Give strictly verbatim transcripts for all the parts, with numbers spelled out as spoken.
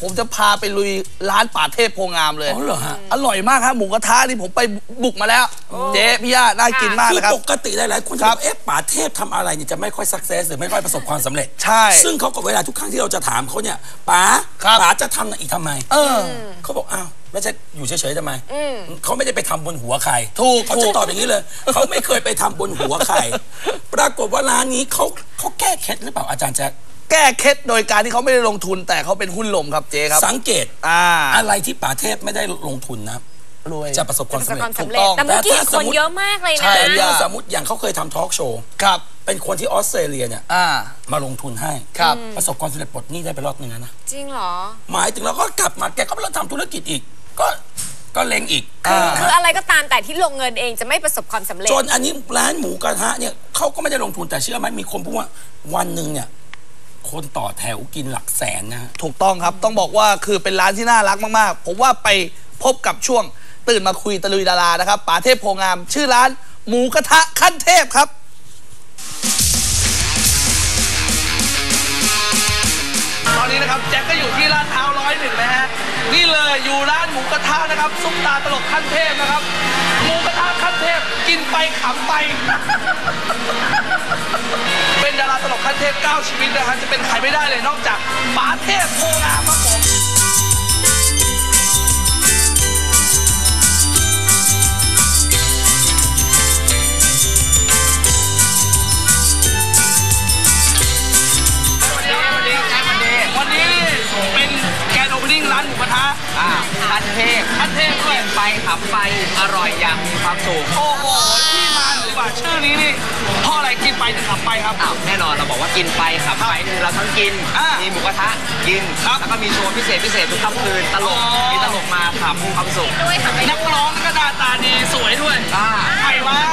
ผมจะพาไปลุยร้านป่าเทพโพงามเลยอ๋อเหรอฮะอร่อยมากครับหมูกระทะนี่ผมไปบุกมาแล้วเจ๊พี่ย่าน่ากินมากนะครับปกติหลายๆคนจะบอกเอ๊ะป่าเทพทำอะไรเนี่ยจะไม่ค่อยสักเซสหรือไม่ค่อยประสบความสำเร็จใช่ซึ่งเขาก็เวลาทุกครั้งที่เราจะถามเขาเนี่ยป๋าป๋าจะทำอีกทำไมเออเขาบอกอ้าวแล้วจะอยู่เฉยๆทำไมเขาไม่ได้ไปทำบนหัวใครถูกเขาจะตอบอย่างนี้เลยเขาไม่เคยไปทำบนหัวใครปรากฏว่าร้านนี้เขาเขาแก้เคล็ดหรือเปล่าอาจารย์แจ๊คแก้เคล็ดโดยการที่เขาไม่ได้ลงทุนแต่เขาเป็นหุ้นลมครับเจ๊ครับสังเกตอ่าอะไรที่ป่าเทพไม่ได้ลงทุนนะรวยจะประสบความสำเร็จถูกต้องแต่เมื่อกี้คนเยอะมากเลยนะใช่ถ้าสมมติอย่างเขาเคยทำทอล์กโชว์ครับเป็นคนที่ออสเตรเลียเนี่ยมาลงทุนให้ครับประสบความสำเร็จปลดหนี้ได้ไปรอบนึงนะจริงเหรอหมายถึงแล้วก็กลับมาแกก็เริ่มทำธุรกิจอีกก็ก็เล็งอีกคืออะไรก็ตามแต่ที่ลงเงินเองจะไม่ประสบความสำเร็จจนอันนี้ร้านหมูกระทะเนี่ยเขาก็ไม่ได้ลงทุนแต่เชื่อไหมมีคนพูดว่าวันหนึ่งเนี่ยคนต่อแถวกินหลักแสนนะถูกต้องครับต้องบอกว่าคือเป็นร้านที่น่ารักมากๆผมว่าไปพบกับช่วงตื่นมาคุยตะลุยดารานะครับป๋าเทพโพงามชื่อร้านหมูกระทะขั้นเทพครับตอนนี้นะครับแจ็คก็อยู่ที่ร้านเท้าร้อยหนึ่งนะฮะนี่เลยอยู่ร้านหมูกระทะนะครับซุปตาตลกขั้นเทพนะครับหมูกระทะขั้นเทพกินไปขำไปเป็นดาราตลกขั้นเทพเก้าชีวิตนะฮะจะเป็นใครไม่ได้เลยนอกจากป๋าเทพโพงามครับผมวันนี้เป็นแกนโอเพนนิ่งร้านหมูกระทะอ่าขั้นเทพขั้นเทพด้วยไปขับไปอร่อยอย่างมีความสุขโอ้โหที่มาหรือว่าชื่อนี้นี่เพราะอะไรกินไปถึงขับไปครับอ้าวแน่นอนเราบอกว่ากินไปขับไปคือเราทั้งกินมีหมูกระทะกินแล้วก็มีโชว์พิเศษพิเศษทุกค่ำคืนตลกมีตลกมาขับความสุขนักร้องก็หน้าตาดีสวยด้วยใครวะ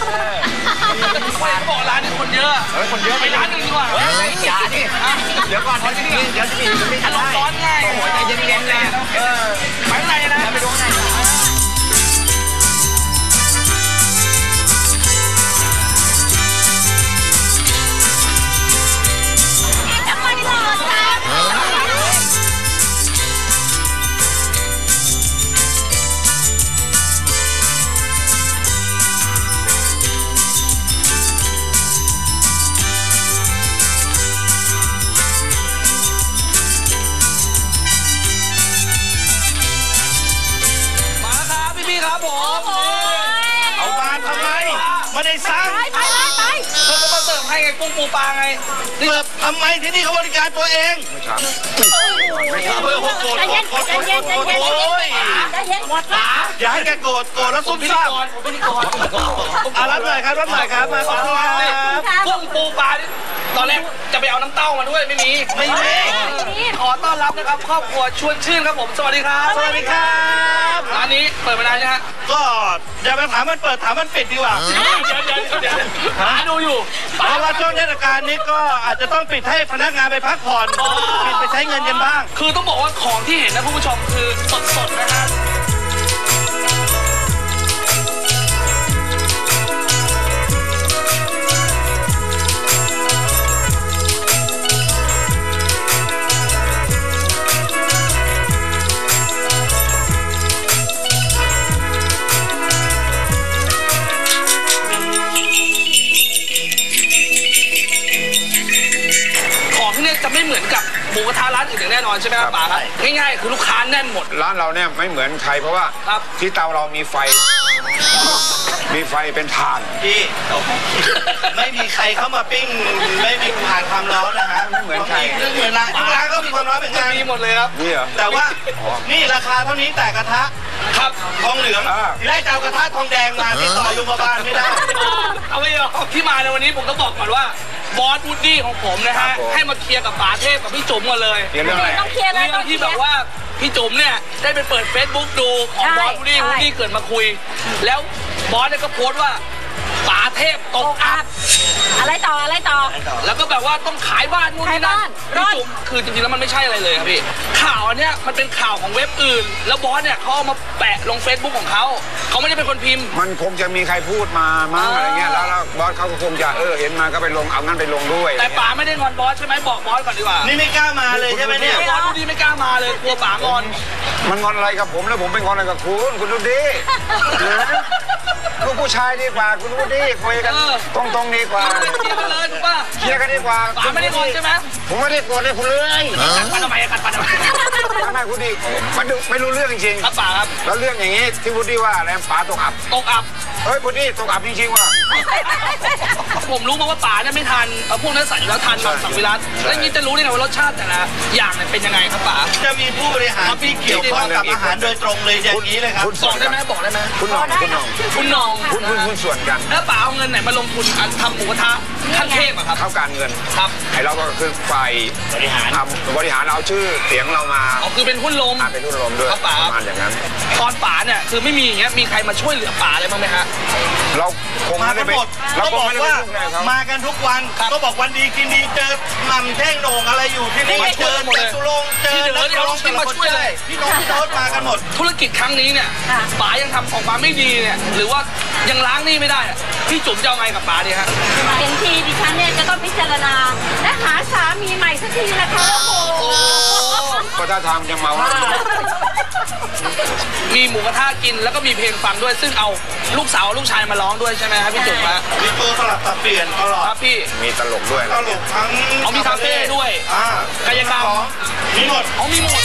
บอกร้านนี้คนเยอะคนเยอะไปร้านนึงดีกว่าอย่าดิเดี๋ยวก่อนเดี๋ยวจะมีเดี๋ยวจะมีจะมีอะไรร้อนง่ายโอ้โหใจเย็นๆเลยเออไปไหนนะไปดูไหนครับผมเอามาทำไมไม่ได้สั่งไปไปไปเขาจะมาเสิร์ฟให้ไงกุ้งปูปลาไงเสิร์ฟทำไมที่นี่เขาบริการตัวเองไม่ครับไม่ครับโกรธใจเย็นใจเย็นใจเย็นโอ้ยใจเย็นหมดละอย่าให้แกโกรธโกรธแล้วซุ่มซ่ามอ่ะรับหน่อยครับรับหน่อยครับมาขอบคุณครับกุ้งปูปลาตอนแรกจะไปเอาน้ำเต้ามาด้วยไม่มีไม่มีขอต้อนรับนะครับครอบครัวชวนชื่นครับผมสวัสดีครับสวัสดีครับร้านนี้เปิดมานานใช่ไหมก็อย่าไปถามมันเปิดถามมันปิดดีกว่าเดี๋ยวเดี๋ยวเดี๋ยวหาดูอยู่เพราะว่าช่วงเทศกาลนี้ก็อาจจะต้องปิดให้พนักงานไปพักผ่อนปิดไปใช้เงินกันบ้างคือต้องบอกว่าของที่เห็นนะคุณผู้ชมคือสดๆนะฮะจะไม่เหมือนกับหมูกระทะร้านอื่นอย่างแน่นอนใช่ไหมครับป๋าง่ายๆคือลูกค้าแน่นหมดร้านเราเนี่ยไม่เหมือนใครเพราะว่าที่เตาเรามีไฟมีไฟเป็นถ่านพี่ไม่มีใครเข้ามาปิ้งไม่มีผ่านความร้อนนะฮะไม่เหมือนใครเหมือนร้านทุกร้านก็มีความร้อนเหมือนกันมีหมดเลยครับนี่เหรอแต่ว่านี่ราคาเท่านี้แต่กระทะครับทองเหลืองได้เจ้ากระทะทองแดงมาที่ต่อยมบาลไม่ได้เอาไม่เอาที่มาในวันนี้ผมต้องบอกก่อนว่าบอสวูดดี้ของผมนะฮะให้มาเคลียร์กับป๋าเทพกับพี่จุ๋มกันเลยเรื่องอะไรต้องเคลียร์เลยที่แบบว่าพี่จุ๋มเนี่ยได้ไปเปิดเฟซบุ๊กดูของบอสวูดดี้วูดดี้เกิดมาคุยแล้วบอสเนี่ยก็โพสต์ว่าป๋าเทพตกอับอะไรต่ออะไรต่อแล้วก็แบบว่าต้องขายบ้านนู่นนี่นั่นขายพี่บ้านจุ๋มคือจริงๆแล้วมันไม่ใช่อะไรเลยครับพี่ข่าวอันเนี้ยมันเป็นข่าวของเว็บอื่น แล้วบอสเนี่ยเขาเอามาแปะลง Facebook ของเขาเขาไม่ได้เป็นคนพิมพ์มันคงจะมีใครพูดมามั้งอะไรเงี้ยแล้วแล้วบอสเขาก็คงจะเออเห็นมาก็ไปลงเอางั้นไปลงด้วยแต่ป๋าไม่ได้งอนบอสใช่ไหมบอกบอสก่อนดีกว่านี่ไม่กล้ามาเลยใช่ไหมเนี่ยบอสดูดีไม่กล้ามาเลยกลัวป๋างอนมันงอนอะไรกับผมแล้วผมเป็นงอนอะไรกับคุณคุณดูดิลูกผู้ชายดีกว่าคุณดูดิคุยกันตรงๆดีกว่าไม่ได้เคลียร์กันเลยถูกป่ะเคลียร์กันดีกว่าป๋าไม่ได้งอนใช่ไหมผมไม่ได้โกรธเลยคุณเลยกัดฟันทำไมกัดฟันทำไมทำไมคุณดิมันดูไม่รู้เรื่องจริงครับป๋าครับๆแล้วเรื่องอย่างนี้ที่พูดดีว่าอะไรป๋าตกอับตกอับเฮ้ยพูดดีตกอับจริงๆว่ะผมรู้มาว่าป๋าเนี่ยไม่ทานเอ่อพวกนั้นใส่อยู่แล้วทานมังสวิรัตแล้วอย่างนี้จะรู้ได้ไงว่ารสชาติแต่ละอย่างเนี่ยเป็นยังไงครับป๋าจะมีผู้บริหารที่เกี่ยวข้องกับอาหารโดยตรงเลยอย่างนี้เลยครับคุณบส่อวกนได้กันไหมบอกได้ไหมคุณหน่องคุณหน่องคุณนองคุณคุณคุณส่วนกันแล้วป๋าเอาเงินไหนมาลงทุนอันทำหมูกระทะขั้นเทพอะครับเข้าการเงินครับไอ้เราก็คือฝ่ายบริหารทำบริหารเอาชื่อเสียงเรามาอ๋อคือเป็นหุ้นลมอ่าเป็นรุ่นรวมด้วยครับป๋าประมาณอย่างนั้นตอนป๋าเนี่ยคือไม่มีอย่างเงี้ยมีใครมาช่วยเหลือป๋าอะไรบ้างไหมฮะเราคงมาไม่กัได้นไปหมดเราก็คงบอกไม่ได้ไปว่ายุ่งอะไรเขามากันทุกวันครับก็บอกวันดีกินดีเจอหม่ำแท่งโหน่งอะไรอยู่ที่นี่มาช่เจวยอกันหมดเลยจตุรงค์เจอพี่เด๋อนักเนี่ยร้เอาองลูกชิ้นมาช่วยเลยพี่น้องพี่โน้ตมากันหมดธุรกิจครั้งนี้เนี่ยป๋ายังทำออกมาไม่ดีเนี่ยหรือว่ายังล้างหนี้ไม่ได้อะพี่จุ๋มจะเอาไงกับป๋าดีฮะเป็นทีดิฉันเนี่ยจะต้องพิจารณาและหาสามีใหม่สักทีนะคะโอ้โหก็ถ้าทางจะเมามีหมูกระทะกินแล้วก็มีเพลงฟังด้วยซึ่งเอาลูกสาวลูกชายมาร้องด้วยใช่ไหมครับพี่จุ๋มฮะมีตัวสลับสับเปลี่ยนตลอคดรับพี่มีตลกด้วยตลกทั้งเอามีคาเฟ่ด้วยอ่ากายกรรมมีหมดเอามีหมด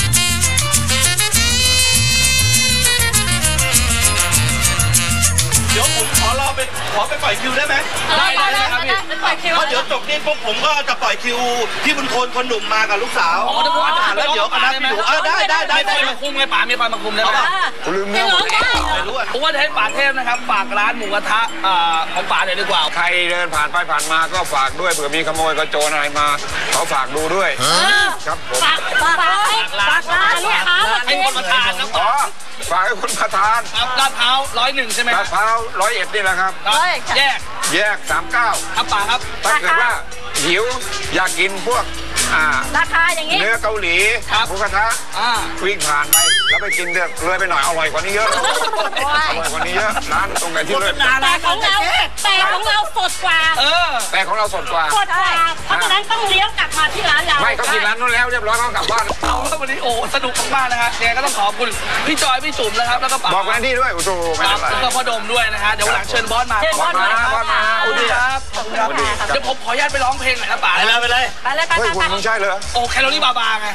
เดี๋ยวผมขอรอไปขอไปปล่อยคิวได้ไหมได้ได้ได้ครับพี่ปล่อยคิวเพราะเดี๋ยวจบนี่พวกผมก็จะปล่อยคิวพี่บุญโทนคนหนุ่มมากับลูกสาวอ๋อเดี๋ยวผมอาจจะแล้วเดี๋ยวคณะพี่ดูเออได้ได้ได้ไม่คได้อยมาคุมไงป๋ามีคอยมาคุมได้ไหมคุณลืมเนื้อหมดเลยไม่รู้อะผมว่าจะให้ป๋าเทพนะครับฝากร้านหมูกระทะอ่าของป๋าเลยดีกว่าใครเดินผ่านไปผ่านมาก็ฝากด้วยเผื่อมีขโมยกระโจนอะไรมาเขาฝากดูด้วยครับผมฝากฝากร้านฝากร้านเนี่ยค่ะให้คนมาทานนะอ๋อฝากให้คุณประธานครับลาดพร้าวร้อยหนึ่งใช่ไหมคลารัดบพร้าวร้อยเอ็ดนี่แหละครับครับแยกแยกสามเก้าครับป๋าครับถ้าเกิดว่าหิวอยากกินพวกอ่าราคาอย่างนี้เนื้อเกาหลีครับหมูกระทะอ่าวิ่งผ่านไปแล้วไปกินเดือดเลยไปหน่อยอร่อยกว่านี้เยอะอร่อยกว่านี้เยอะร้านตรงไหนที่เลยแต่ของเราแต่ของเราสดกว่าเออแต่ของเราสดกว่าสดกว่าเพราะฉะนั้นต้องเลี้ยวกลับมาที่ร้านเราไม่เขากินร้านนู้นแล้วเรียบร้อยเขากลับบ้านเอาแล้ววันนี้โอ้สนุกมากๆนะฮะยังไงก็ต้องขอบคุณพี่จอยพี่จุ๋มนะครับแล้วก็ป๋าบอกแวนดี้ด้วยโอ้โหไม่ครัเป็บนไรแล้วก็พ่อดมด้วยนะฮะเดี๋ยววันหลังเชิญบอสมาเชิญบอสมามาบอสมาขอบคุณครับขอบคุณครับสวัสดีครับเดี๋ยวผมขออนุญาตไปร้องเพลงหน่อยนะป๋าไปเลยไปเลยไปเลยไปเฮ้ยไปคุณไปมึงใช่เหรอโอ้แคลอรี่บาบาไง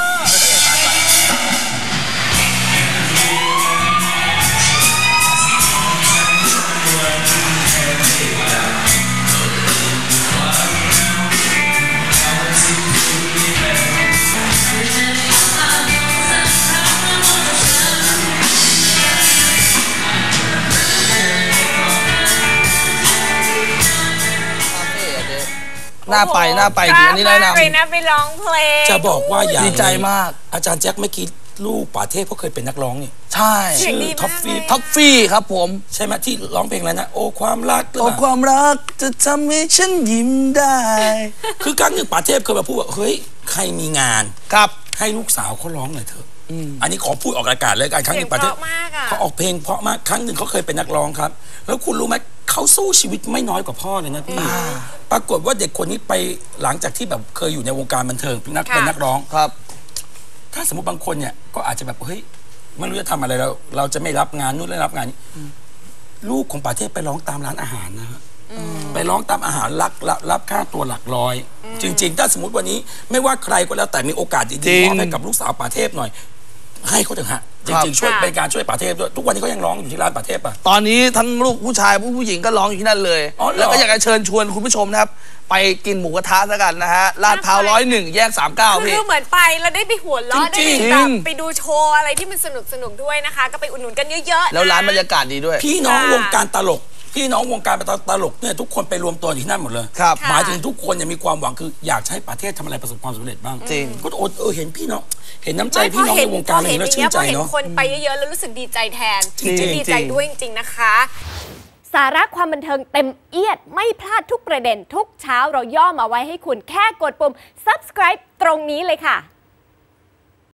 น่าไปน่าไปดีอันนี้แนะนำเลยนะไปร้องเพลงจะบอกว่าอย่างดีใจมากอาจารย์แจ็คเมื่อกี้ลูกป๋าเทพเขาเคยเป็นนักร้องนี่ใช่เสียงชื่อดีมากท็อฟฟี่ท็อปฟี่ครับผมใช่ไหมที่ร้องเพลงอะไรนะ โอ้ความรักหรือโอ้เปล่าความรักจะทำให้ฉันยิ้มได้คือครั้งหนึ่งป๋าเทพเคยมาพูดว่าเฮ้ยใครมีงานครับให้ลูกสาวเขาร้องหน่อยเถอะอันนี้ขอพูดออกอากาศเลยกันครั้งหเสียนึ่งงป๋าเพเทพราะมากอ่ะเขาออกเพลงเพราะมากครั้งหนึ่งเขาเคยเป็นนักร้องครับ แล้วคุณรู้ไหมเขาสู้ชีวิตไม่น้อยกว่าพ่อเลยนะพี่ปรากฏว่าเด็กคนนี้ไปหลังจากที่แบบเคยอยู่ในวงการบันเทิงเป็นนักค่ะเป็นนักร้องครับถ้าสมมติบางคนเนี่ยก็อาจจะแบบเฮ้ยไม่รู้จะทำอะไรแล้วเราจะไม่รับงานนู้นไม่รับงานนี้ลูกของป๋าเทพไปร้องตามร้านอาหารนะฮะไปร้องตามอาหารรับรับรับค่าตัวหลักร้อย จริง ๆ ถ้าสมมติวันนี้ไม่ว่าใครก็แล้วแต่มีโอกาสจริดีๆงมอบให้กับลูกสาวป๋าเทพหน่อย ให้เขาเถอะฮะจครับริงๆช่วยค่ะเป็นการช่วยป๋าเทพด้วยทุกวันนี้เขายังร้องอยู่ที่ร้านป๋าเทพป่ะตอนนี้ทั้งลูกผู้ชายผู้ผู้หญิงก็ร้องอยู่ที่นั่นเลยอ๋อเหรอแล้วก็อยากจะเชิญชวนคุณผู้ชมนะครับ ไปกินหมูกระทะซะกันนะฮะลาดพร้าวร้อยหนึ่งแยกสามเก้าคือพี่เหมือนไปแล้วได้ไปหัวเราะจริได้งๆแบบไปดูโชว์อะไรที่มันสนุกสนุกๆด้วยนะคะ ก็ไปอุดหนุนกันเยอะๆแล้วร้านบรรนะยากาศดีด้วยพี่น้องค่ะวงการตลก พี่น้องวงการตลกเนี่ยทุกคนไปรวมตัวอยู่ที่นั่นหมดเลยครับหมายถึงทุกคนเนี่ยมีความหวังคืออยากจะให้ประเทศทำอะไรประสบความสำเร็จบ้างจริงก็โอดเออเห็นพี่น้องเห็นน้ำใจไม่พี่น้องพในวงการพเลยแล้วชื่นใจพอเห็นเนาะคนไปเยอะๆแล้วรู้สึกดีใจแทนจริงๆดีใจด้วยจริงๆนะคะสาระความบันเทิงเต็มเอียดไม่พลาดทุกประเด็นทุกเช้าเราย่อมาไว้ให้คุณแค่กดปุ่ม ซับสไครบ์ ตรงนี้เลยค่ะ